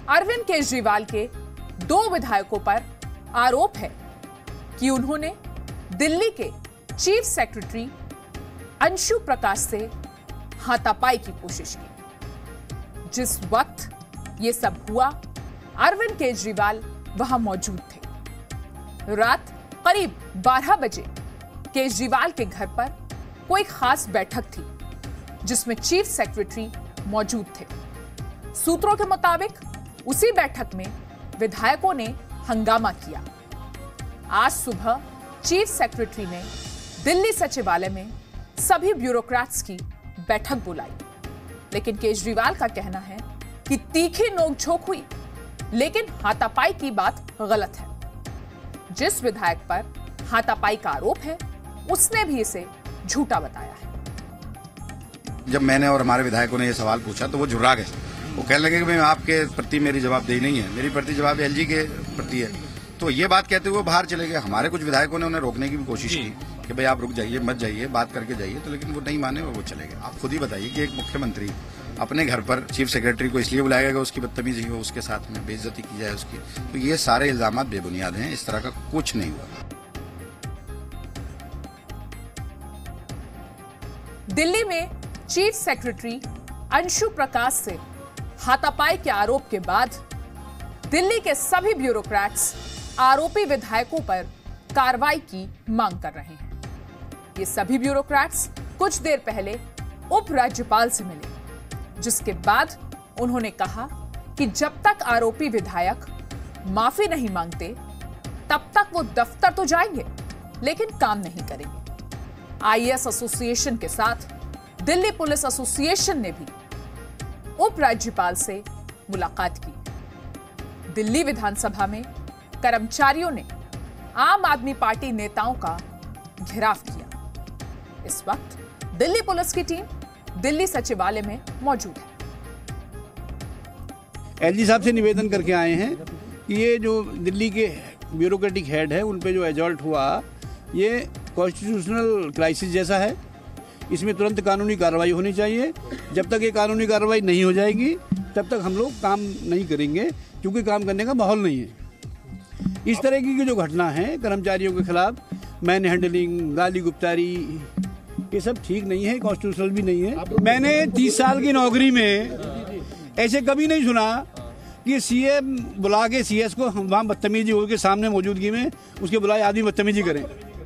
अरविंद केजरीवाल के 2 विधायकों पर आरोप है कि उन्होंने दिल्ली के चीफ सेक्रेटरी अंशु प्रकाश से हाथापाई की कोशिश की। जिस वक्त यह सब हुआ, अरविंद केजरीवाल वहां मौजूद थे। रात करीब 12 बजे केजरीवाल के घर पर कोई खास बैठक थी जिसमें चीफ सेक्रेटरी मौजूद थे। सूत्रों के मुताबिक उसी बैठक में विधायकों ने हंगामा किया। आज सुबह चीफ सेक्रेटरी ने दिल्ली सचिवालय में सभी ब्यूरोक्रेट्स की बैठक बुलाई, लेकिन केजरीवाल का कहना है कि तीखी नोकझोंक हुई, लेकिन हाथापाई की बात गलत है। जिस विधायक पर हाथापाई का आरोप है, उसने भी इसे झूठा बताया है। जब मैंने और हमारे विधायकों ने यह सवाल पूछा तो वो झुर्रा गए। वो कहने लगे कि मैं आपके प्रति मेरी जवाबदेही नहीं है, मेरी प्रति जवाब एलजी के प्रति है। तो ये बात कहते हुए बाहर चले गए। हमारे कुछ विधायकों ने उन्हें रोकने की भी कोशिश की कि भाई आप रुक जाइए, मत जाइए, बात करके जाइए, तो लेकिन वो नहीं माने और वो चले गए। आप खुद ही बताइए कि एक मुख्यमंत्री अपने घर पर चीफ सेक्रेटरी को इसलिए बुलाया गया उसकी बदतमीजी हो, उसके साथ में बेइज्जती की जाए उसकी, तो ये सारे इल्जाम बेबुनियाद हैं। इस तरह का कुछ नहीं हुआ। दिल्ली में चीफ सेक्रेटरी अंशु प्रकाश से हाथापाई के आरोप के बाद दिल्ली के सभी ब्यूरोक्रेट्स आरोपी विधायकों पर कार्रवाई की मांग कर रहे हैं। ये सभी ब्यूरोक्रेट्स कुछ देर पहले उपराज्यपाल से मिले, जिसके बाद उन्होंने कहा कि जब तक आरोपी विधायक माफी नहीं मांगते तब तक वो दफ्तर तो जाएंगे लेकिन काम नहीं करेंगे। आईएएस एसोसिएशन के साथ दिल्ली पुलिस एसोसिएशन ने भी उपराज्यपाल से मुलाकात की। दिल्ली विधानसभा में कर्मचारियों ने आम आदमी पार्टी नेताओं का घेराव किया। इस वक्त दिल्ली पुलिस की टीम दिल्ली सचिवालय में मौजूद है। एलजी साहब से निवेदन करके आए हैं कि ये जो दिल्ली के ब्यूरोक्रेटिक हेड है उन पे जो एजॉल्ट हुआ, ये कॉन्स्टिट्यूशनल क्राइसिस जैसा है। इसमें तुरंत कानूनी कार्रवाई होनी चाहिए। जब तक ये कानूनी कार्रवाई नहीं हो जाएगी तब तक हम लोग काम नहीं करेंगे, क्योंकि काम करने का माहौल नहीं है। इस तरह की जो घटना है कर्मचारियों के खिलाफ, मैन हैंडलिंग, गाली गुप्तारी, ये सब ठीक नहीं है, कॉन्स्टिट्यूशनल भी नहीं है। मैंने 30 साल की नौकरी में ऐसे कभी नहीं सुना कि सीएम बुला के सीएस को वहां बदतमीजी हो के सामने मौजूदगी में उसके बुलाए आदमी बदतमीजी करें।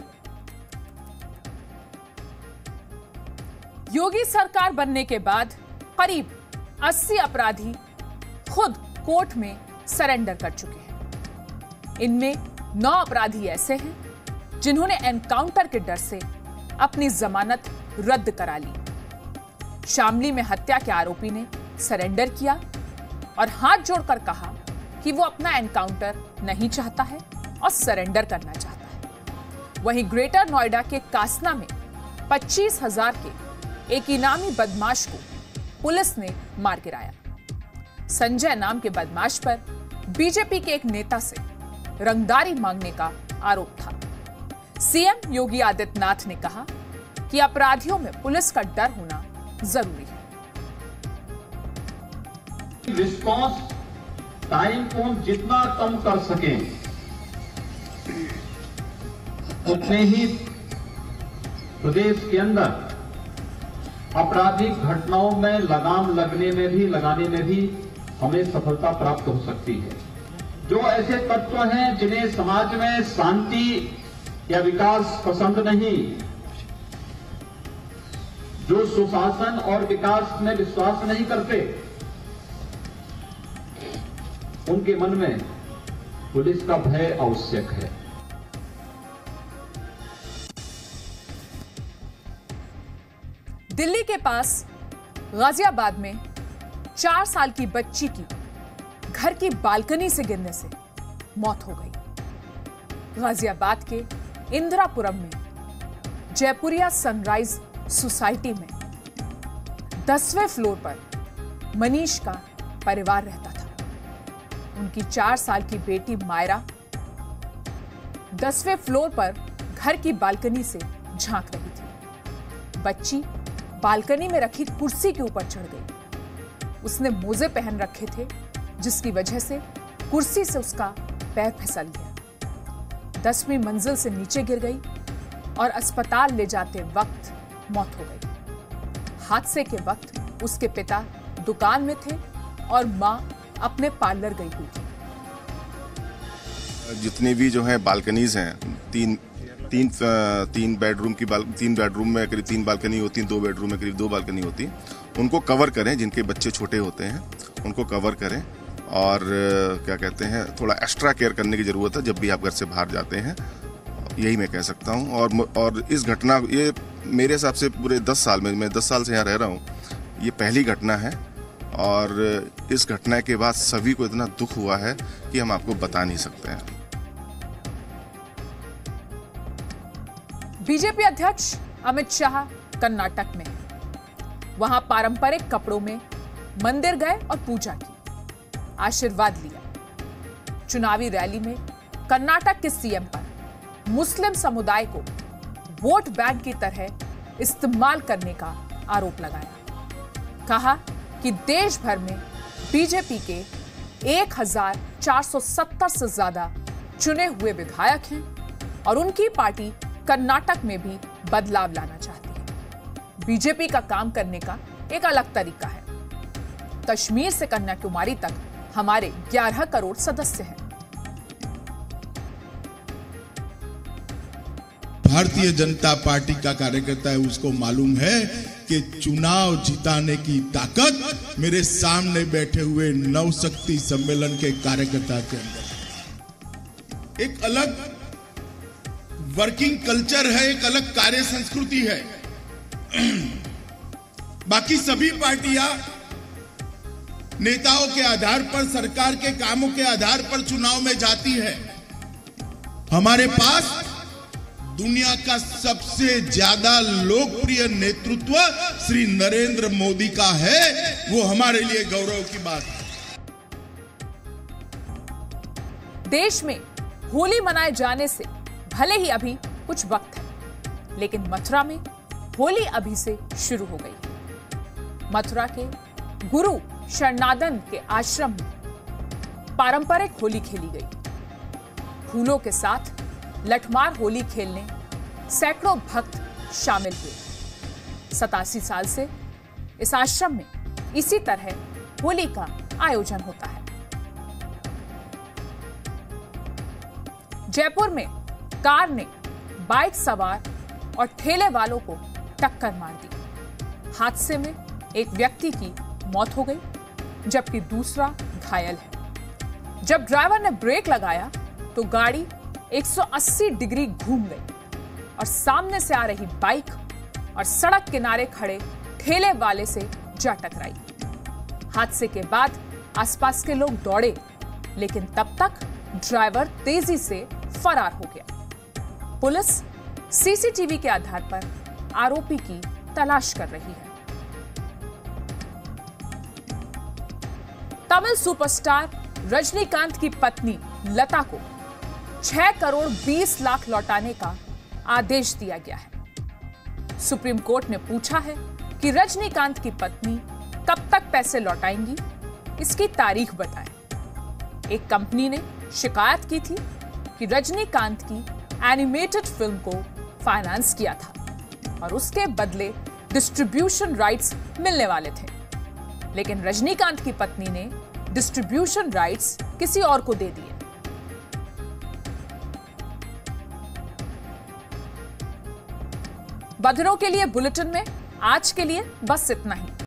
योगी सरकार बनने के बाद करीब 80 अपराधी खुद कोर्ट में सरेंडर कर चुके हैं। इनमें 9 अपराधी ऐसे हैं जिन्होंने एनकाउंटर के डर से अपनी जमानत रद्द करा ली। शामली में हत्या के आरोपी ने सरेंडर किया और हाथ जोड़कर कहा कि वो अपना एनकाउंटर नहीं चाहता है और सरेंडर करना चाहता है। वहीं ग्रेटर नोएडा के कासना में 25,000 के एक इनामी बदमाश को पुलिस ने मार गिराया। संजय नाम के बदमाश पर बीजेपी के एक नेता से रंगदारी मांगने का आरोप था। सीएम योगी आदित्यनाथ ने कहा कि अपराधियों में पुलिस का डर होना जरूरी है। रिस्पांस टाइम को जितना कम कर सके उतने ही प्रदेश के अंदर आपराधिक घटनाओं में लगाम लगाने में भी हमें सफलता प्राप्त हो सकती है। जो ऐसे तत्व हैं जिन्हें समाज में शांति या विकास पसंद नहीं, जो सुशासन और विकास में विश्वास नहीं करते, उनके मन में पुलिस का भय आवश्यक है। दिल्ली के पास गाजियाबाद में 4 साल की बच्ची की घर की बालकनी से गिरने से मौत हो गई। गाजियाबाद के इंदिरापुरम में जयपुरिया सनराइज सोसाइटी में 10वें फ्लोर पर मनीष का परिवार रहता था। उनकी 4 साल की बेटी मायरा 10वें फ्लोर पर घर की बालकनी से झांक रही थी। बच्ची बालकनी में रखी कुर्सी के ऊपर चढ़ गई। उसने मोजे पहन रखे थे जिसकी वजह से कुर्सी से उसका पैर फिसल गया। 10वीं मंजिल से नीचे गिर गई और अस्पताल ले जाते वक्त मौत हो गई। हादसे के वक्त उसके पिता दुकान में थे और मां अपने पार्लर गई हुई थी। जितनी भी जो है बालकनीज हैं, तीन बेडरूम में करीब 3 बालकनी होती हैं, 2 बेडरूम में करीब 2 बालकनी होती हैं, उनको कवर करें। जिनके बच्चे छोटे होते हैं उनको कवर करें और क्या कहते हैं, थोड़ा एक्स्ट्रा केयर करने की जरूरत है जब भी आप घर से बाहर जाते हैं। यही मैं कह सकता हूँ। और इस घटना, ये मेरे हिसाब से पूरे 10 साल में, मैं 10 साल से यहाँ रह रहा हूँ, ये पहली घटना है। और इस घटना के बाद सभी को इतना दुख हुआ है कि हम आपको बता नहीं सकते हैं। बीजेपी अध्यक्ष अमित शाह कर्नाटक में हैं। वहां पारंपरिक कपड़ों में मंदिर गए और पूजा की, आशीर्वाद लिया। चुनावी रैली में कर्नाटक के सीएम पर मुस्लिम समुदाय को वोट बैंक की तरह इस्तेमाल करने का आरोप लगाया। कहा कि देश भर में बीजेपी के 1470 से ज्यादा चुने हुए विधायक हैं और उनकी पार्टी कर्नाटक में भी बदलाव लाना चाहती है। बीजेपी का काम करने का एक अलग तरीका है। कश्मीर से कन्याकुमारी तक हमारे 11 करोड़ सदस्य हैं। भारतीय जनता पार्टी का कार्यकर्ता है, उसको मालूम है कि चुनाव जिताने की ताकत मेरे सामने बैठे हुए नवशक्ति सम्मेलन के कार्यकर्ता के अंदर। एक अलग वर्किंग कल्चर है, एक अलग कार्य संस्कृति है। बाकी सभी पार्टियां नेताओं के आधार पर, सरकार के कामों के आधार पर चुनाव में जाती है। हमारे पास दुनिया का सबसे ज्यादा लोकप्रिय नेतृत्व श्री नरेंद्र मोदी का है। वो हमारे लिए गौरव की बात है। देश में होली मनाए जाने से भले ही अभी कुछ वक्त है, लेकिन मथुरा में होली अभी से शुरू हो गई। मथुरा के गुरु शरणानंद के आश्रम में पारंपरिक होली खेली गई। फूलों के साथ लठमार होली खेलने सैकड़ों भक्त शामिल हुए। 87 साल से इस आश्रम में इसी तरह होली का आयोजन होता है। जयपुर में कार ने बाइक सवार और ठेले वालों को टक्कर मार दी। हादसे में एक व्यक्ति की मौत हो गई जबकि दूसरा घायल है। जब ड्राइवर ने ब्रेक लगाया तो गाड़ी 180 डिग्री घूम गई और सामने से आ रही बाइक और सड़क किनारे खड़े ठेले वाले से जा टकराई। हादसे के बाद आसपास के लोग दौड़े, लेकिन तब तक ड्राइवर तेजी से फरार हो गया। पुलिस सीसीटीवी के आधार पर आरोपी की तलाश कर रही है। तमिल सुपरस्टार रजनीकांत की पत्नी लता को 6 करोड़ 20 लाख लौटाने का आदेश दिया गया है। सुप्रीम कोर्ट ने पूछा है कि रजनीकांत की पत्नी कब तक पैसे लौटाएंगी, इसकी तारीख बताएं। एक कंपनी ने शिकायत की थी कि रजनीकांत की एनिमेटेड फिल्म को फाइनेंस किया था और उसके बदले डिस्ट्रीब्यूशन राइट्स मिलने वाले थे, लेकिन रजनीकांत की पत्नी ने डिस्ट्रीब्यूशन राइट्स किसी और को दे दिए। बधिरों के लिए बुलेटिन में आज के लिए बस इतना ही।